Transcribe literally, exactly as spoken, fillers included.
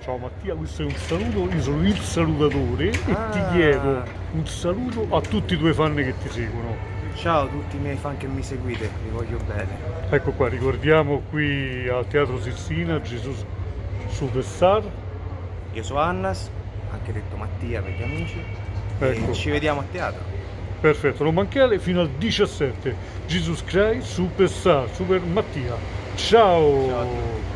Ciao Mattia, questo è un saluto, io sono il salutatore e Ah. ti chiedo un saluto a tutti i tuoi fan che ti seguono. Ciao a tutti i miei fan che mi seguite, vi voglio bene. Ecco qua, ricordiamo qui al Teatro Sistina Gesù Superstar. Io sono Annas, anche detto Mattia per gli amici, Ecco. e ci vediamo a teatro. Perfetto, non mancare fino al diciassette. Jesus Christ Superstar, Super Mattia. Ciao! Ciao a tutti.